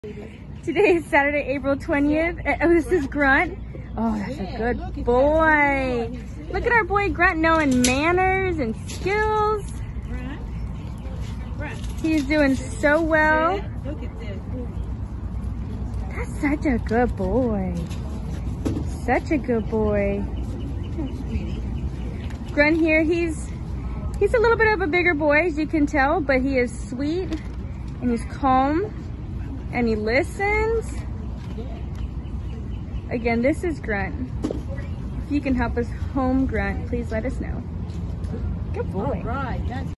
Today is Saturday, April 20th. Oh, this is Grunt. Oh, that's a good boy. Look at our boy Grunt knowing manners and skills. He's doing so well. That's such a good boy. Such a good boy. Grunt here, he's a little bit of a bigger boy, as you can tell, but he is sweet and he's calm and he listens. Again, this is Grunt. If you can help us home Grunt, please let us know. Good boy. All right.